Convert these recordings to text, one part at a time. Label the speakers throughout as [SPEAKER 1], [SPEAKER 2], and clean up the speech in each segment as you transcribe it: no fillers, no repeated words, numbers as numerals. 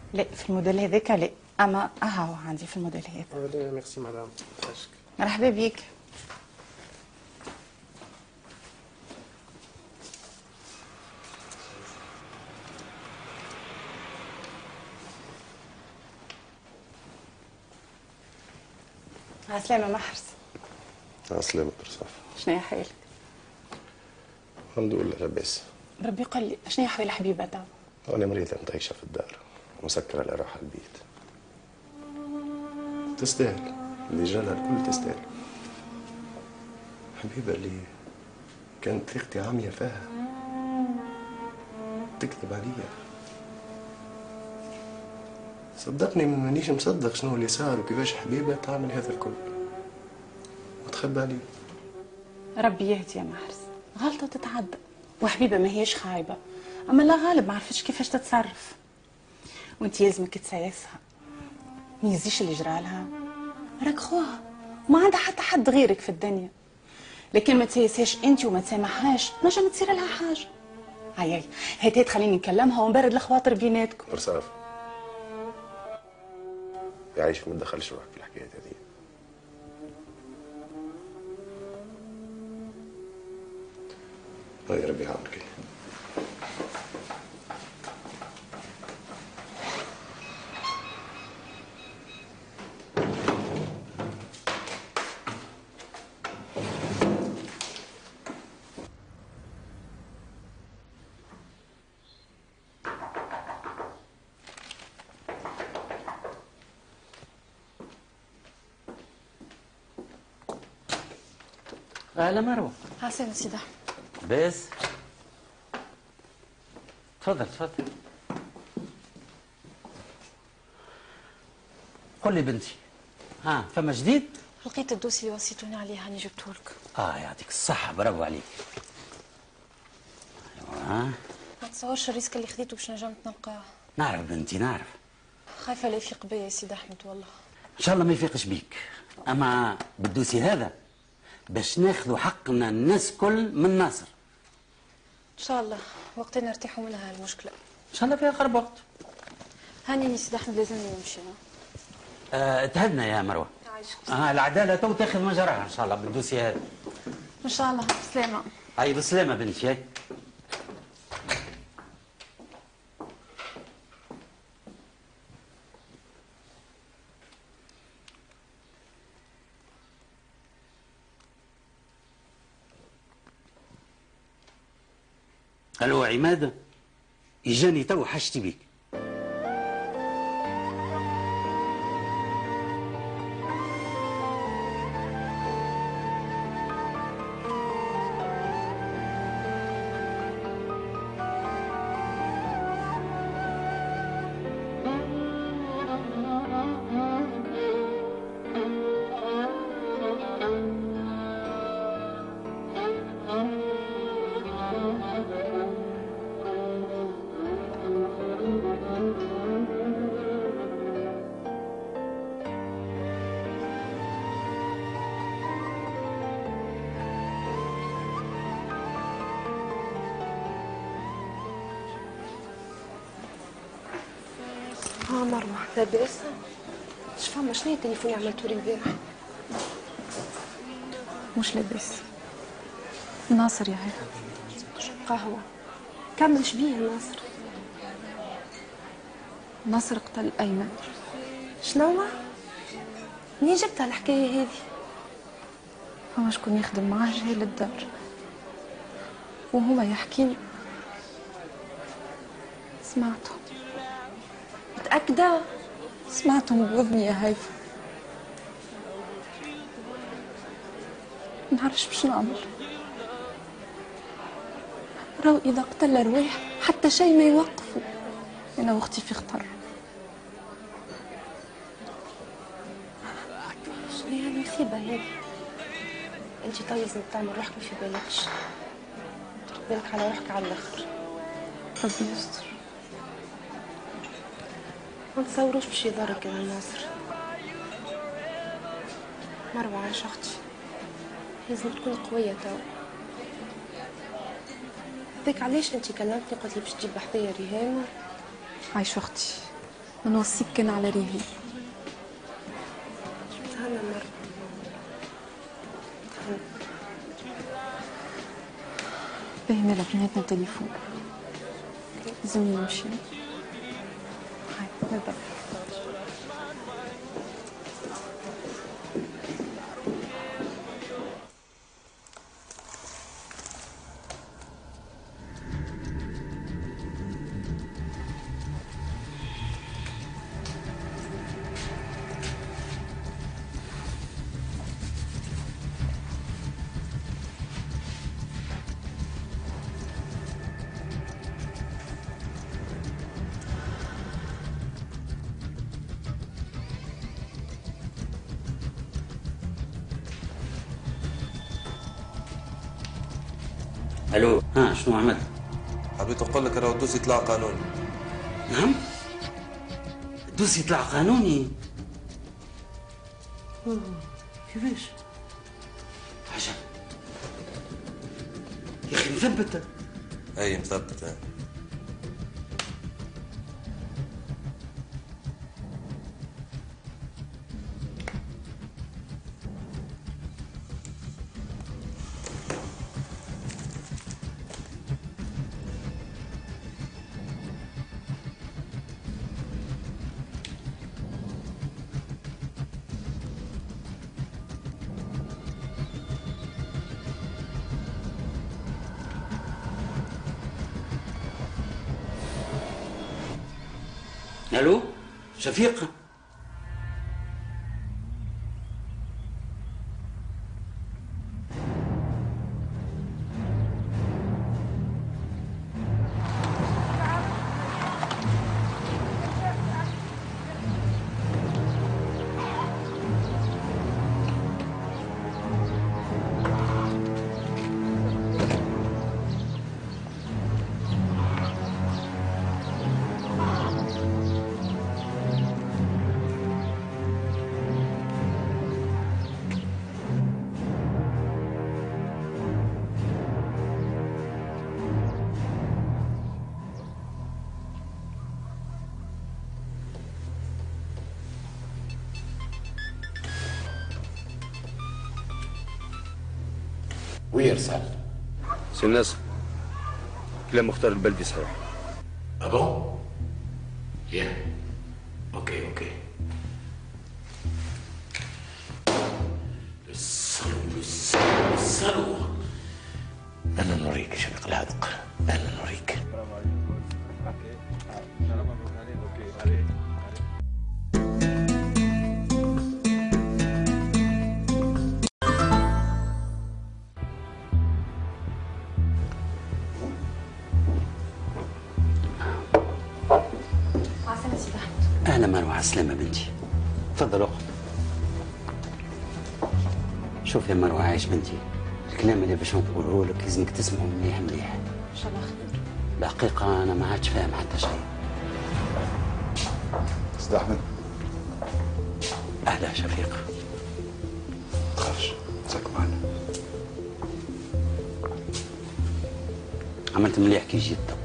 [SPEAKER 1] لا في الموديل هذاك لا، اما اهو عندي في الموديل هذا.
[SPEAKER 2] لا ميرسي مدام. فاشك.
[SPEAKER 1] مرحبا بيك. عسلامة محرز.
[SPEAKER 3] عسلامة برصاف.
[SPEAKER 1] شنو حالك؟
[SPEAKER 3] الحمد لله لاباس.
[SPEAKER 1] ربي قل لي شنو حوالي حبيبة توا؟
[SPEAKER 3] أنا مريضة متعيشة في الدار مسكرة اللي راح البيت. تستاهل اللي جالها الكل تستاهل. حبيبة اللي كانت ثقتي عامية فيها تكذب عليا. صدقني مانيش مصدق شنو اللي صار وكيفاش حبيبة تعمل هذا الكل وتخبى علي.
[SPEAKER 1] ربي يهدي يا محرز، غلطة تتعدى، وحبيبة ما هيش خايبة، أما لا غالب ما عرفتش كيفاش تتصرف، وانت يلزمك تسايسها، ما يزيش اللي جرالها، راك خوها، ما عندها حتى حد غيرك في الدنيا، لكن ما تسايسهاش انت وما تسامحهاش، نجم تصير لها حاجة. هاي هاي تخليني نكلمها ونبرد الخواطر بيناتكم.
[SPEAKER 3] برصاف يعيش ما تدخلش روحك في الحكاية هذه. يا ربي يعاونك.
[SPEAKER 4] أهلا مروة.
[SPEAKER 5] عسلامة سيدي أحمد.
[SPEAKER 4] بس تفضل تفضل. قل لي بنتي، ها فما جديد؟
[SPEAKER 5] لقيت الدوسي اللي وصيتوني عليه هاني جبتهولك.
[SPEAKER 4] يعطيك الصحة، برافو عليك. ايوا
[SPEAKER 5] ما تصورش الريسك اللي خديته باش نجمت نلقاه.
[SPEAKER 4] نعرف بنتي نعرف.
[SPEAKER 5] خايفة لا يفيق بيا يا سيدي أحمد والله.
[SPEAKER 4] إن شاء الله ما يفيقش بيك، أما بالدوسي هذا باش ناخذوا حقنا الناس كل من ناصر.
[SPEAKER 5] إن شاء الله وقتين نرتاحوا منها المشكلة.
[SPEAKER 4] إن شاء الله في أقرب وقت.
[SPEAKER 5] هاني سيدي أحمد لازمني نمشي.
[SPEAKER 4] تهدنا يا مروة. العدالة تو تاخذ مجراها إن شاء الله بالدوسي هذا.
[SPEAKER 5] إن شاء الله بسلامة.
[SPEAKER 4] أي بالسلامة بنتي. الو عماد، اجاني تو حشتي بيك.
[SPEAKER 5] مروة لاباس؟ شفاما شنو التليفون اللي عملتولي البارح؟
[SPEAKER 6] مش لاباس. ناصر يا هاي
[SPEAKER 5] قهوة كمل شبيه ناصر.
[SPEAKER 6] ناصر قتل أيمن.
[SPEAKER 5] شنو؟ منين جبتها الحكاية هذه؟
[SPEAKER 6] فما شكون يخدم معاه جاي للدار وهما يحكي سمعتهم.
[SPEAKER 5] متأكدة؟
[SPEAKER 6] سمعتهم بوذني يا هيفا. منعرفش باش نعمل. راهو إذا قتل أرواح حتى شيء ما يوقفوا. أنا وأختي في خطر.
[SPEAKER 5] شنو هي المصيبة هذه؟ أنت تو لازم تعمل روحك ما في بالكش. ترد بالك على روحك على الآخر.
[SPEAKER 6] ربي يستر.
[SPEAKER 5] ما تصوروش باش يضرك يا ناصر. مروة عايش أختي، لازم تكون قوية تو. هذاك علاش أنت كلمتني قلت لي باش تجيب حذايا ريهام.
[SPEAKER 6] عايش أختي، نوصيك كان على ريهام.
[SPEAKER 5] تهنى مرة. تهنى.
[SPEAKER 6] باهي مالك بيناتنا تليفون، لازمني نمشي.
[SPEAKER 1] هاي نبدا.
[SPEAKER 4] الو، ها شنو عملت؟
[SPEAKER 7] حبيت اقول لك راهو الدوسي طلع قانوني.
[SPEAKER 4] نعم؟ الدوسي يطلع قانوني؟ كيفاش؟ عجب يا اخي مثبت.
[SPEAKER 7] اي مثبت.
[SPEAKER 4] الو شفيقة،
[SPEAKER 8] ويرسل
[SPEAKER 9] سي الناس كلام مختار البلدي صحيح.
[SPEAKER 8] ابون يا اوكي الصلو انا نوريك شفيق الهادق، انا نوريك.
[SPEAKER 4] اهلا مروه، على السلامة بنتي. تفضل اخت. شوف يا مروه عايش بنتي، الكلام اللي باش نقوله لك لازمك تسمعه مليح مليح.
[SPEAKER 1] ان شاء الله خير.
[SPEAKER 4] الحقيقة أنا ما عادش فاهم حتى شيء.
[SPEAKER 8] استاذ احمد
[SPEAKER 4] أهلا شفيق.
[SPEAKER 8] تخافش، مساك معنا.
[SPEAKER 4] عملت مليح كي جيت تو.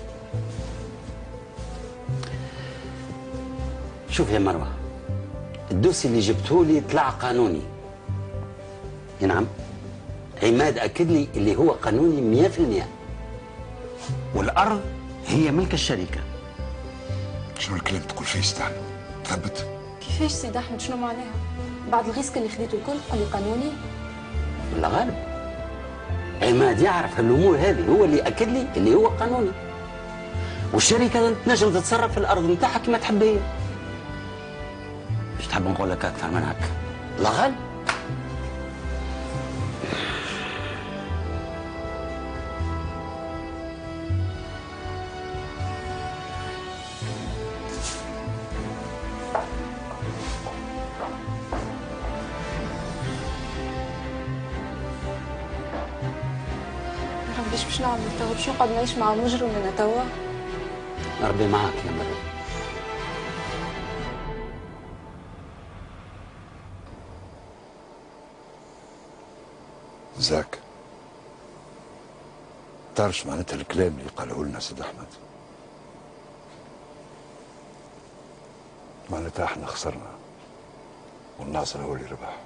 [SPEAKER 4] شوف يا مروة، الدوسي اللي جبته لي طلع قانوني. نعم، عماد أكد لي اللي هو قانوني 100%، والأرض هي ملك الشركة.
[SPEAKER 8] شنو الكلام تقول فيه استاذ احمد؟ تثبت؟
[SPEAKER 6] كيفاش سيد احمد؟ شنو معناها؟ بعد الغيسك اللي خديته الكل تقول لي قانوني؟
[SPEAKER 4] ولا غالب عماد يعرف الأمور هذه، هو اللي أكد لي اللي هو قانوني، والشركة تنجم تتصرف في الأرض نتاعها كما تحب هي. مش تحب نقول لك أكثر من هكا؟ لا غالب.
[SPEAKER 6] باش نعمل توا؟ باش نقعد نعيش مع مجرم انا توا؟
[SPEAKER 4] ربي معاك يا مريم.
[SPEAKER 8] زاك تعرفش معناتها الكلام اللي قاله لنا سيد احمد؟
[SPEAKER 10] معناتها احنا خسرنا والناصر هو اللي ربح.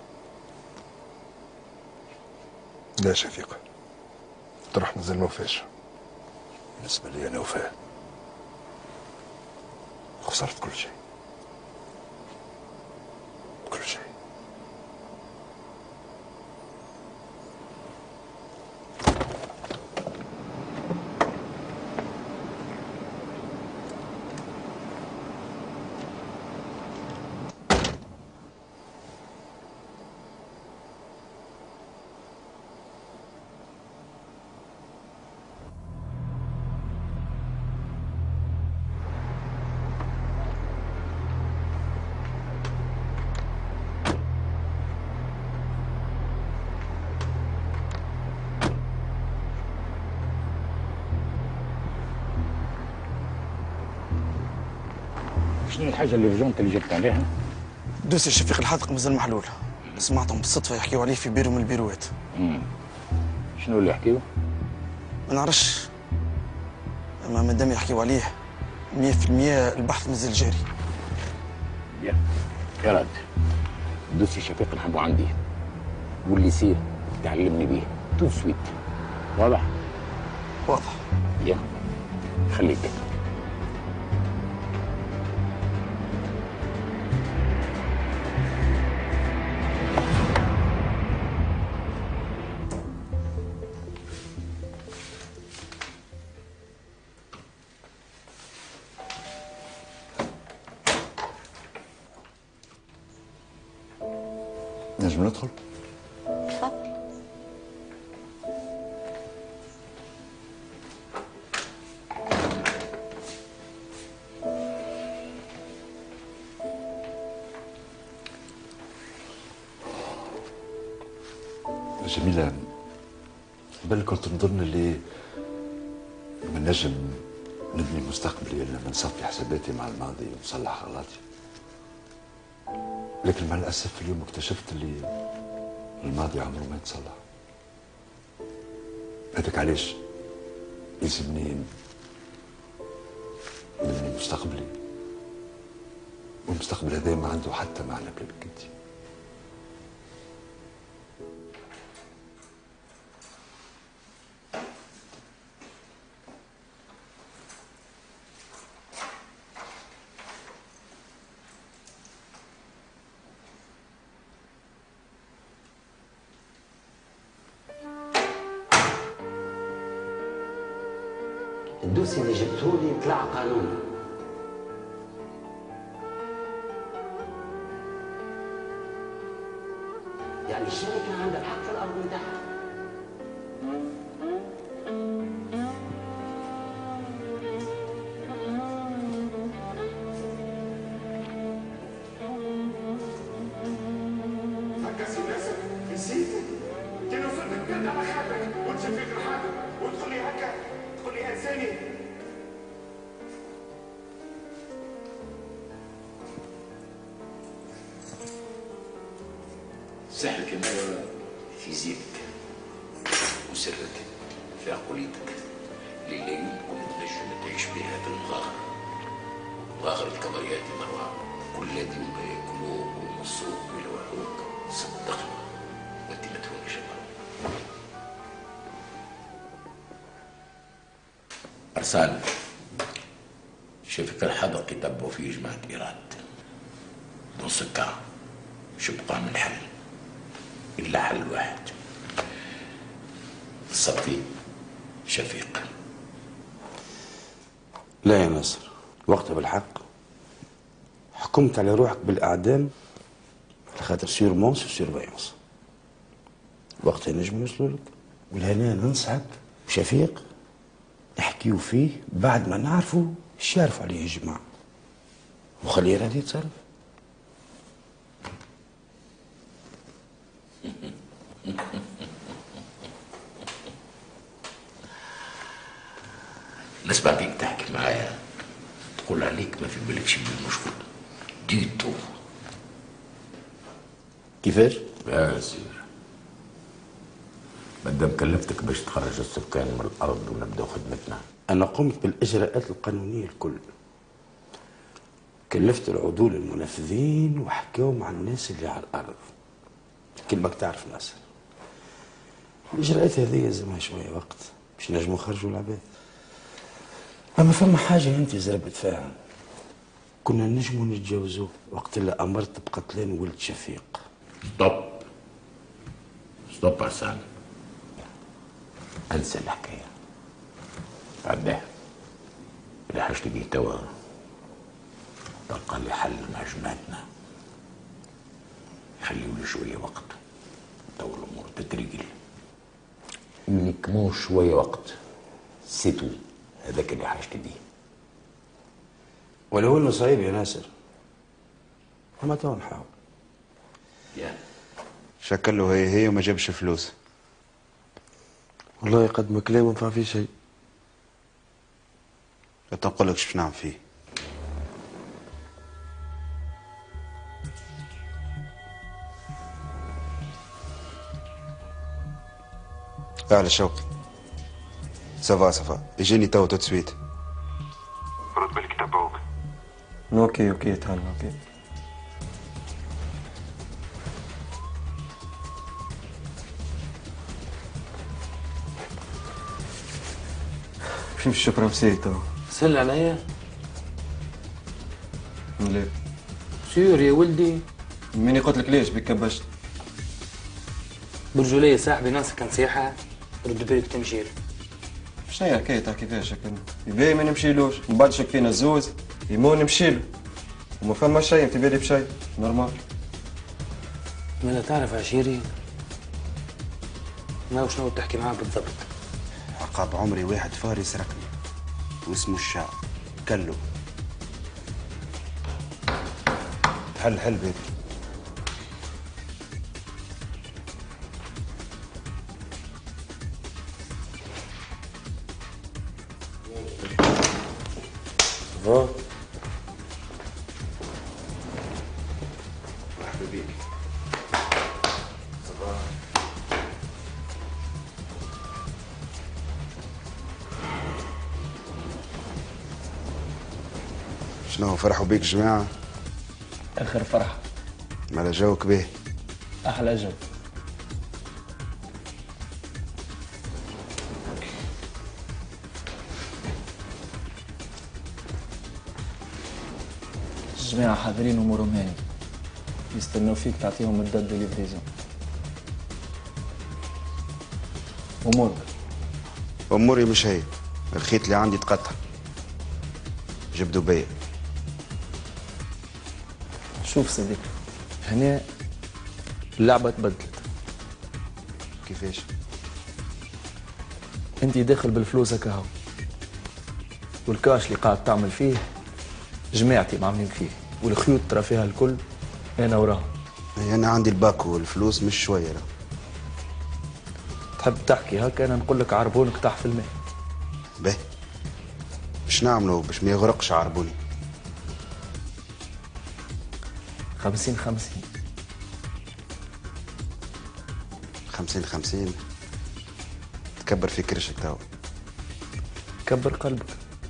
[SPEAKER 10] لا شفيقة، تروح مازال ما وفاش. بالنسبة لي أنا وفاه، خسرت كل شيء، كل شيء.
[SPEAKER 8] شنو الحاجه اللي في جونت اللي جبت عليها؟
[SPEAKER 11] دوسي شفيق الحاذق مازال محلول. سمعتهم بالصدفه يحكيوا عليه في بيرو من البيروات.
[SPEAKER 8] شنو اللي يحكيوا؟
[SPEAKER 11] ما نعرفش، اما مادام يحكيوا عليه 100% البحث مازال جاري.
[SPEAKER 8] يا راد، دوسي شفيق نحبه عندي، واللي يصير تعلمني بيه تو سويت. واضح؟
[SPEAKER 11] واضح.
[SPEAKER 8] يا خليك.
[SPEAKER 10] نجم ندخل؟
[SPEAKER 1] تفضل.
[SPEAKER 10] جميلة، بل كنت نظن اللي ما نجم نبني مستقبلي إلا نصفي حساباتي مع الماضي ونصلح غلطي. لكن مع الأسف اليوم اكتشفت اللي الماضي عمره ما يتصلح. هذاك علاش يلزمني نبني مستقبلي، والمستقبل هذا ما عنده حتى معنى بلا بك انت.
[SPEAKER 4] الدوسي اللي جبتولي طلع قانوني. يعني الشركة عندها الحق في الأرض بتاعها.
[SPEAKER 12] هكا سي ناصر نسيت؟ كان وصلت البلد على خاطرك وتشفيت الحاكم وتقول لي هكا، تقول لي انساني.
[SPEAKER 8] سحرك المرة في زينك وسرك في عقوليتك اللي لا يمكن تنجم تعيش بها في المغامرة. مغامرة كبريات مروة، كل الذين ياكلوك ويمصوك ويلوعوك صدقني وانت ما تهونش المرة. أرسال شفك الحدق يتبعوا فيه جماعة إيراد نص سكة شبقى من حل إلا حل واحد، صبتي شفيق.
[SPEAKER 13] لا يا ناصر، وقتها بالحق حكمت على روحك بالإعدام على خاطر سيرمونس وسيرفيونس. وقتها نجم يوصلوا لك، والهنا ننصحك شفيق نحكيو فيه بعد ما نعرفوا ايش يعرفوا عليه الجماعة، وخليه راه يتصرف.
[SPEAKER 8] نسمع فيك تحكي معايا تقول عليك ما في بالك شي بالمشكل ديتو.
[SPEAKER 13] كيفاش؟
[SPEAKER 8] يا سير مادام كلفتك باش تخرج السكان من الارض ونبداو خدمتنا،
[SPEAKER 13] انا قمت بالاجراءات القانونيه الكل. كلفت العضول المنفذين وحكاوا مع الناس اللي على الارض. كلمك تعرف ناصر، الاجراءات هذه يلزمها شويه وقت باش نجموا نخرجوا العباد. اما فما حاجه انت زربت فيها، كنا نجموا نتجاوزوه وقت اللي امرت بقتلان ولد شفيق.
[SPEAKER 8] ستوب عسان، انسى الحكايه. عداها اللي حاجتي بيه توا تلقى لي حل مع جماعتنا، خليوا لي شويه وقت تو الامور تترجل. منكموش شويه وقت سيتو، هذاك اللي حاجتي بيه.
[SPEAKER 13] ولو انه صعيب يا ناصر، اما تو نحاول.
[SPEAKER 14] شكله هي وما جابش فلوس.
[SPEAKER 15] والله قد ما كلام ما نفع فيه شيء.
[SPEAKER 14] لا تنقولكش باش نعمل فيه. اعلى شوقي، سافا يجيني تو تسويت.
[SPEAKER 12] رد بالك تبعوك.
[SPEAKER 15] اوكي تهلا اوكي. في الشكر مسيري تو.
[SPEAKER 2] سل عليا.
[SPEAKER 15] لا
[SPEAKER 2] سير يا ولدي.
[SPEAKER 15] ماني قلت لك ليش بك كبشت؟
[SPEAKER 2] برجولية صاحبي ناصر نصيحة رد بالك تمشيل.
[SPEAKER 15] شنو هي حكايتها كيفاش هكا؟ يباهي ما نمشيلوش، من بعد شك فينا الزوز، يمون نمشيلو. وما فما شيء انت بالي بشيء، نورمال.
[SPEAKER 2] ما لا تعرف عشيري؟ ما شنو تحكي معاه بالضبط؟
[SPEAKER 14] عقاب عمري واحد فاري سرقني واسمه الشاع، كلو. حل بيبي. مرحبا بيك. شنو فرحوا بيك جماعة؟
[SPEAKER 16] آخر فرحة.
[SPEAKER 14] مالا جوك بيه؟
[SPEAKER 16] أحلى جو. الجماعة حاضرين أمورهم هاني، يستنوا فيك تعطيهم الدد دو ليفريزون. أمورك؟
[SPEAKER 14] أموري مش هي، الخيط اللي عندي تقطع، جبدوا بيا.
[SPEAKER 16] شوف صديقي، هنا اللعبة تبدلت.
[SPEAKER 14] كيفاش؟
[SPEAKER 16] انت داخل بالفلوس هكا هو، والكاش اللي قاعد تعمل فيه جماعتي معاملين فيه، والخيوط ترى فيها الكل انا وراهم.
[SPEAKER 14] انا عندي الباكو والفلوس مش شويه. لا
[SPEAKER 16] تحب تحكي هكا انا نقول لك عربونك تحت في الماء.
[SPEAKER 14] باهي، باش نعملوا باش ما يغرقش عربوني.
[SPEAKER 16] 50-50.
[SPEAKER 14] 50-50. تكبر في كرشك توا.
[SPEAKER 16] كبر قلبك.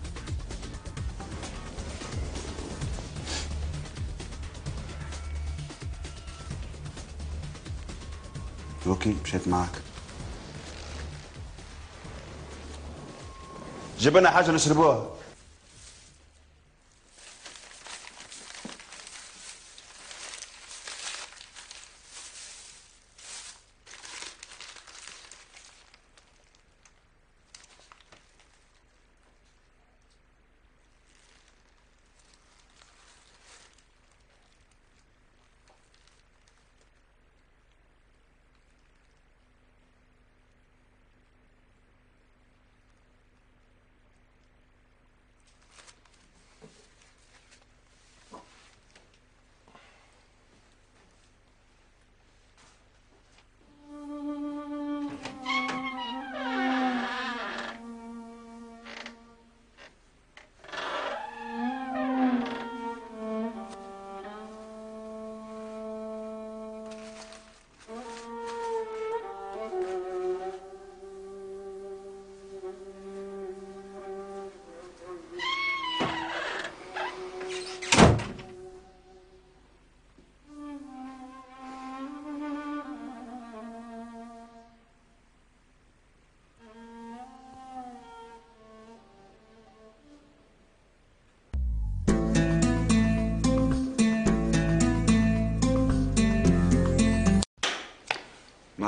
[SPEAKER 14] اوكي مشيت معاك. جيب لنا حاجه نشربوها.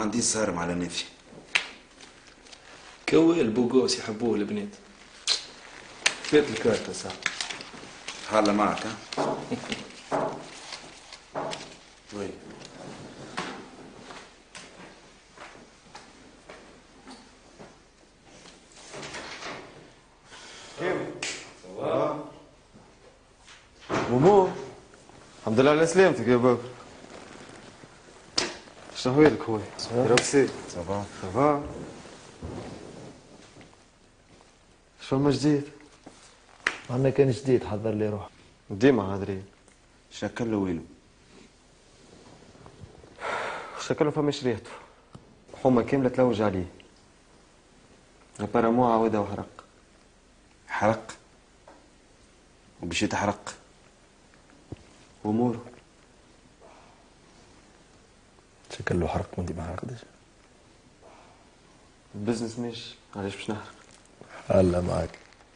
[SPEAKER 14] عنديش صارم على نفسي.
[SPEAKER 16] كوال بوغوس يحبوه البنات. فات الكارت صاحبي.
[SPEAKER 14] حالة معك ها؟
[SPEAKER 16] وي.
[SPEAKER 15] كيف؟ مومو الحمد لله على سلامتك يا بابا. شنو ويلك خويا؟ روسي
[SPEAKER 14] صباح
[SPEAKER 15] صباح. شو ما جديد؟
[SPEAKER 16] عندنا كان جديد حضر لي روح.
[SPEAKER 15] ديما حاضرين.
[SPEAKER 14] شكله ويلو؟
[SPEAKER 15] شكله فماش ريحته. حومة كاملة تلوج عليه. ابارامون عاودها وحرق.
[SPEAKER 14] حرق؟ وباش يتحرق؟
[SPEAKER 15] اموره.
[SPEAKER 16] شكله حرق وانت ما حرقتش.
[SPEAKER 15] البزنس ماشي، علاش باش نحرق؟
[SPEAKER 16] هلا معاك.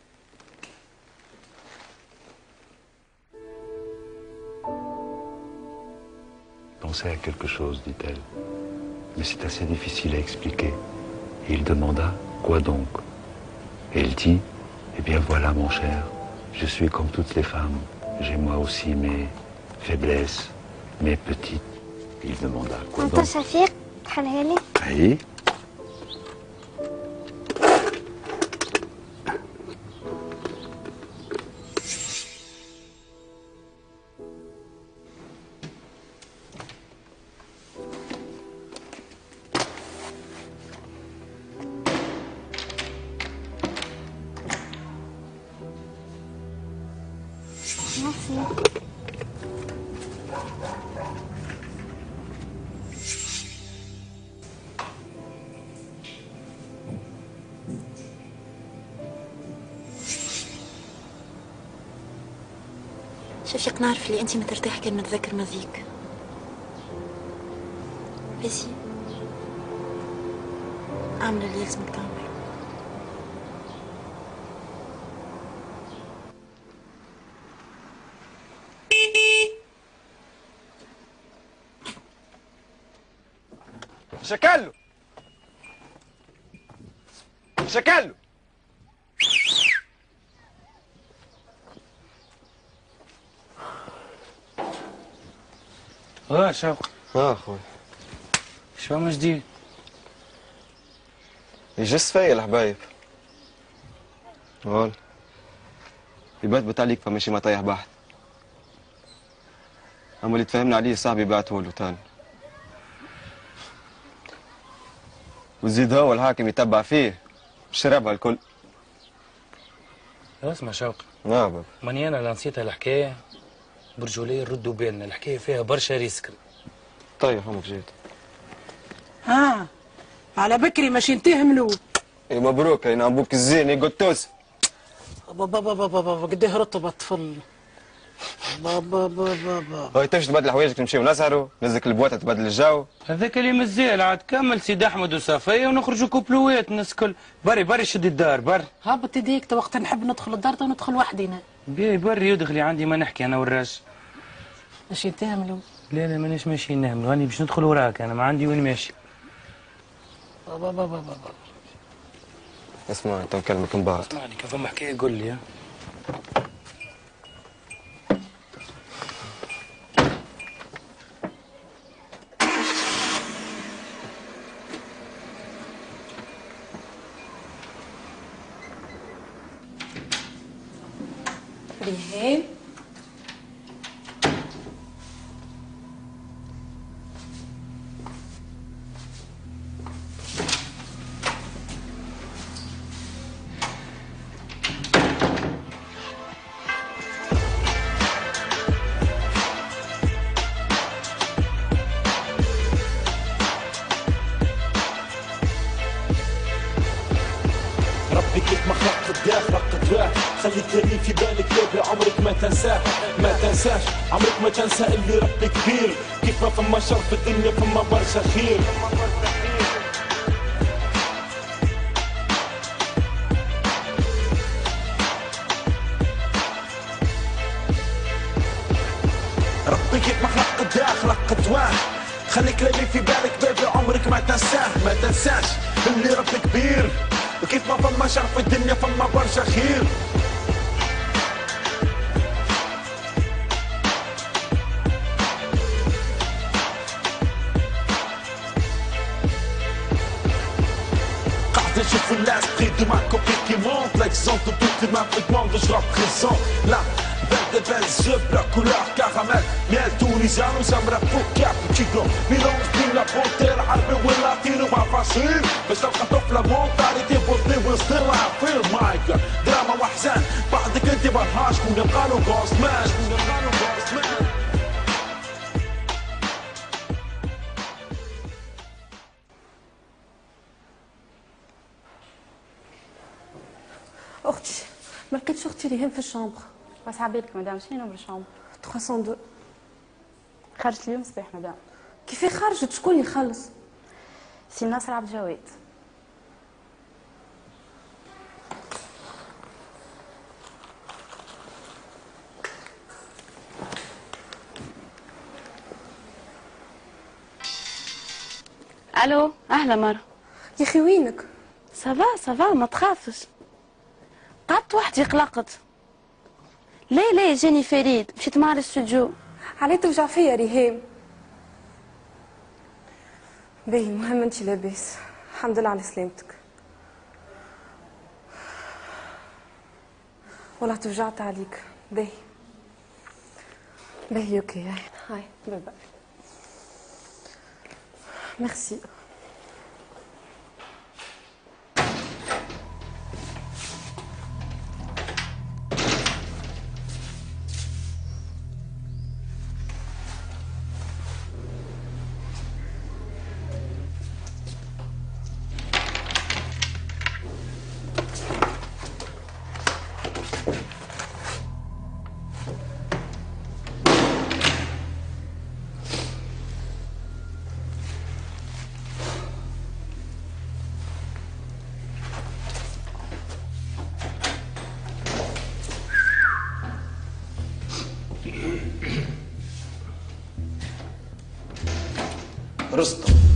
[SPEAKER 10] Pensez à quelque chose, dit-elle. Mais c'est assez difficile à expliquer. Et il demanda, quoi donc? Et elle dit, eh bien voilà mon cher, je suis comme toutes les femmes. J'ai moi aussi mes faiblesses, mes petites. Il demanda, quoi donc?
[SPEAKER 17] شفيق تحلها لي.
[SPEAKER 10] Oui.
[SPEAKER 18] شفيق نعرف اللي انت ما ترتاح كان متذكر ماضيك. بس اعمل اللي يلزمك تعمل.
[SPEAKER 15] شكله شكله
[SPEAKER 2] شوق.
[SPEAKER 15] اخوي
[SPEAKER 2] شو ما جديد؟
[SPEAKER 15] يجس فيا الحبايب. غول يبات عليك فماشي ما طايح بحت. اما اللي تفهمنا عليه صاحبي بعته له تاني. وزيد هو الحاكم يتبع فيه شربها الكل.
[SPEAKER 2] اسمع شوقي.
[SPEAKER 15] نعم بابا.
[SPEAKER 2] ماني انا اللي نسيت الحكايه برجوليه ردوا بالنا، الحكايه فيها برشا ريسك.
[SPEAKER 15] طيب همك جيت.
[SPEAKER 19] ها على بكري ماشي نتهملوا.
[SPEAKER 15] اي مبروك يا ابوك الزين يقطوس.
[SPEAKER 19] بابا بابا بابا قديه رطب الطفل. بابا بابا بابا
[SPEAKER 15] هاي تمشي تبدل حوايجك نمشيو نسهروا، نزك البواطه تبدل الجو.
[SPEAKER 2] هذاك اللي مزال عاد كمل سيد احمد وصفيه ونخرجوا كوبلوات الناس الكل. بري بري شد الدار بري.
[SPEAKER 19] هبط يديك تو وقت نحب ندخل الدار تو ندخل وحدينا.
[SPEAKER 2] بيه بري يدخلي عندي ما نحكي انا والراجل.
[SPEAKER 19] ماشي نتهملوا.
[SPEAKER 2] لا لا ماناش ماشيين نهملوا، راني باش ندخل وراك انا ما عندي وين ماشي.
[SPEAKER 19] بابا بابا بابا
[SPEAKER 15] اسمع انت نكلمك من بعد.
[SPEAKER 2] اسمعني كان فما حكايه قول لي.
[SPEAKER 6] ريهام
[SPEAKER 12] ربي كيف ما خلق الداخل قدراه، خليتني في بالك لعبة عمرك ما تنساه، ما تنساش عمرك ما تنسى اللي ربي كبير، كيف ما فما شر في الدنيا فما برشا خير. ربي كيف ما خلق الداخل قدراه، خلي كلامي في بالك بابي عمرك ما تنساه، ما تنساش اللي ربي كبير، وكيف ما فما شر في الدنيا فما برشا خير. Je fous l'esprit de ma copine qui monte, l'exemple de toutes ma demande, je représente la belle des belles yeux, la couleur caramel, miel tunisano, ça me rapporte cappuccino, mélange d'une la panthère, arabe ou latino, ma facile, mais ça me rattrape la mentalité, بطني وسط العفير مايك دراما وحزان، بعدك انت برهاش كنا قالوا غوست مان، كنا قالوا غوست مان.
[SPEAKER 5] اختي ما لقيتش اختي ريهام في الشامبر.
[SPEAKER 1] بس عبالك مدام شنو بالشامبر؟
[SPEAKER 5] 302.
[SPEAKER 1] خرجت اليوم صباح مدام.
[SPEAKER 5] كيفاه خرجت؟ شكون يخلص؟
[SPEAKER 1] سي ناصر عبد الجواد. الو اهلا مره.
[SPEAKER 5] يا اخي وينك؟
[SPEAKER 1] سافا ما تخافش. قعدت وحدي قلقت. لا جاني فريد مشيت مع الاستوديو.
[SPEAKER 5] عليه توجع فيا ريهام. باهي المهم انت لاباس؟ الحمد لله على سلامتك. والله توجعت عليك. باهي اوكي هاي باي باي. ميرسي.
[SPEAKER 12] رستم